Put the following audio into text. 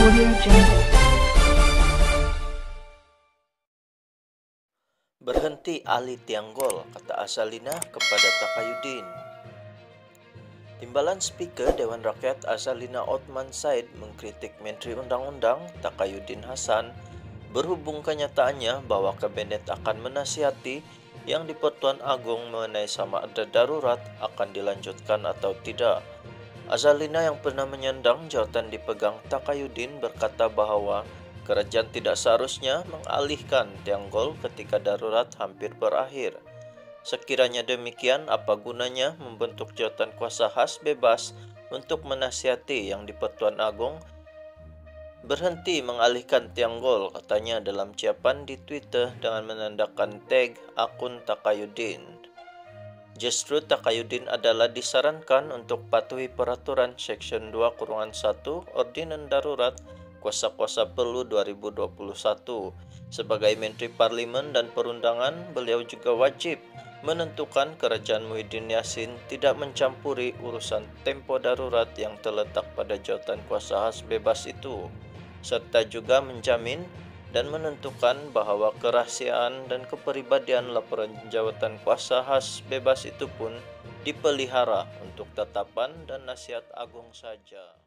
Audio Jungle. Berhenti Ali Tianggol, kata Azalina kepada Takayuddin. Timbalan Speaker Dewan Rakyat Azalina Othman Said mengkritik Menteri Undang-Undang Takayuddin Hasan berhubung kenyataannya bahwa Kabinet akan menasihati yang di Pertuan Agung mengenai sama ada darurat akan dilanjutkan atau tidak. Azalina yang pernah menyandang jawatan dipegang Takayuddin berkata bahwa kerajaan tidak seharusnya mengalihkan Tianggol ketika darurat hampir berakhir. Sekiranya demikian, apa gunanya membentuk jawatan kuasa khas bebas untuk menasihati yang di Pertuan Agung? Berhenti mengalihkan Tianggol, katanya dalam ucapan di Twitter dengan menandakan tag akun Takayuddin. Justru Takayuddin adalah disarankan untuk patuhi peraturan Section 2-1 Ordinan Darurat Kuasa-Kuasa Perlu 2021. Sebagai Menteri Parlimen dan Perundangan, beliau juga wajib menentukan Kerajaan Muhyiddin Yassin tidak mencampuri urusan tempo darurat yang terletak pada jawatan kuasa khas bebas itu, serta juga menjamin dan menentukan bahwa kerahasiaan dan kepribadian laporan jawatan kuasa khas bebas itu pun dipelihara untuk tetapan dan nasihat agung saja.